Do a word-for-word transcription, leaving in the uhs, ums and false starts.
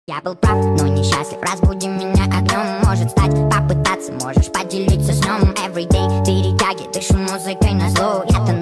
Я был прав, но несчастлив. Разбуди меня огнем. Может стать, попытаться, можешь поделиться сном. Everyday перетяги, дышу музыкой на зло. Я тону